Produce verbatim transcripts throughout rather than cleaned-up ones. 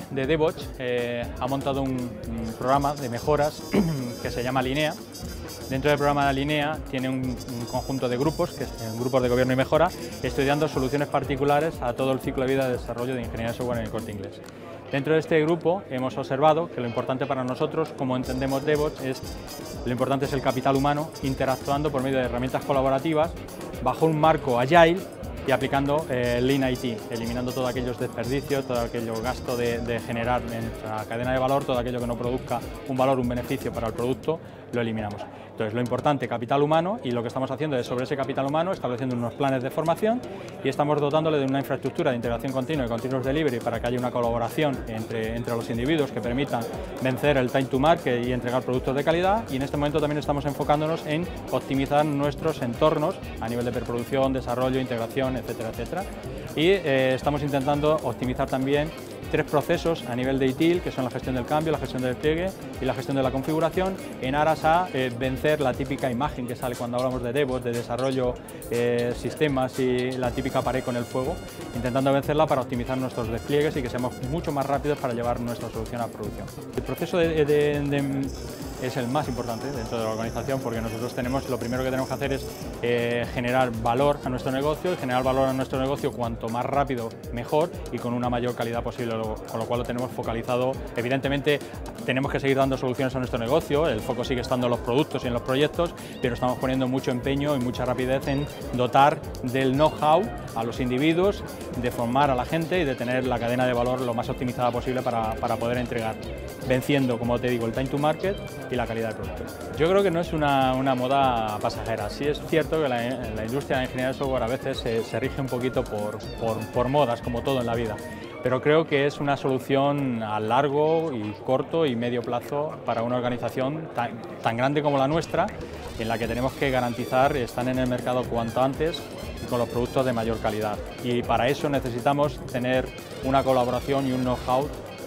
de DevOps eh, ha montado un, un programa de mejoras que se llama Linea. Dentro del programa de Linea tiene un, un conjunto de grupos, que es grupos de gobierno y mejora, estudiando soluciones particulares a todo el ciclo de vida de desarrollo de ingeniería de software en el Corte Inglés. Dentro de este grupo hemos observado que lo importante para nosotros, como entendemos DevOps, es lo importante es el capital humano interactuando por medio de herramientas colaborativas bajo un marco agile y aplicando eh, Lean I T, eliminando todos aquellos desperdicios, todo aquello gasto de, de generar en nuestra cadena de valor, todo aquello que no produzca un valor, un beneficio para el producto, lo eliminamos. Entonces, lo importante, capital humano, y lo que estamos haciendo es sobre ese capital humano, estableciendo unos planes de formación y estamos dotándole de una infraestructura de integración continua y continuous delivery para que haya una colaboración entre, entre los individuos que permitan vencer el time to market y entregar productos de calidad, y en este momento también estamos enfocándonos en optimizar nuestros entornos a nivel de preproducción, desarrollo, integración, etcétera, etcétera. Y eh, estamos intentando optimizar también tres procesos a nivel de I T I L, que son la gestión del cambio, la gestión del despliegue y la gestión de la configuración, en aras a eh, vencer la típica imagen que sale cuando hablamos de DevOps, de desarrollo, eh, sistemas y la típica pared con el fuego, intentando vencerla para optimizar nuestros despliegues y que seamos mucho más rápidos para llevar nuestra solución a producción. El proceso de, de, de, es el más importante dentro de la organización, porque nosotros tenemos, lo primero que tenemos que hacer es eh, generar valor a nuestro negocio, y generar valor a nuestro negocio cuanto más rápido mejor y con una mayor calidad posible, con lo cual lo tenemos focalizado. Evidentemente tenemos que seguir dando soluciones a nuestro negocio, el foco sigue estando en los productos y en los proyectos, pero estamos poniendo mucho empeño y mucha rapidez en dotar del know-how a los individuos, de formar a la gente y de tener la cadena de valor lo más optimizada posible para, para poder entregar, venciendo, como te digo, el time to market y la calidad del producto. Yo creo que no es una, una moda pasajera. Sí es cierto que la, la industria de la ingeniería de software a veces se, se rige un poquito por, por, por modas, como todo en la vida, pero creo que es una solución a largo y corto y medio plazo para una organización tan, tan grande como la nuestra, en la que tenemos que garantizar estar en el mercado cuanto antes con los productos de mayor calidad, y para eso necesitamos tener una colaboración y un know-how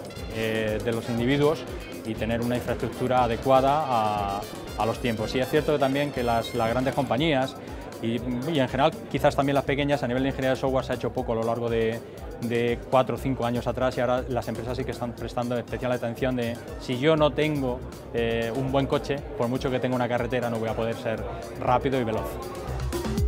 eh, de los individuos y tener una infraestructura adecuada a, a los tiempos. Sí es cierto que también que las, las grandes compañías y, y en general quizás también las pequeñas, a nivel de ingeniería de software se ha hecho poco a lo largo de, de cuatro o cinco años atrás, y ahora las empresas sí que están prestando especial atención de si yo no tengo eh, un buen coche, por mucho que tenga una carretera no voy a poder ser rápido y veloz.